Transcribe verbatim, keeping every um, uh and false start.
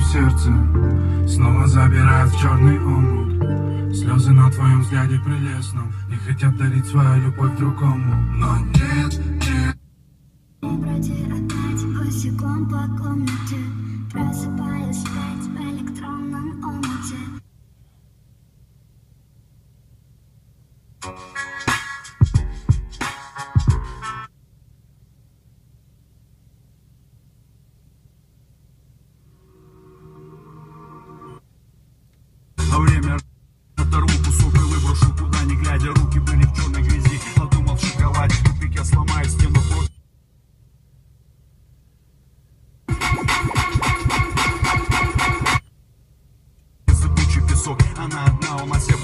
сердце снова забирают в черный омут. Слезы на твоем взгляде прелестном не хотят дарить свою любовь другому. Но нет, нет. Бродя опять босиком по комнате, просыпаюсь опять в электронном омуте. А время оторву кусок и выброшу куда не глядя. Руки были в черной грязи, надумал в шоколаде. В тупик я сломаю стену просто. Зыбучий песок, она одна, у нас все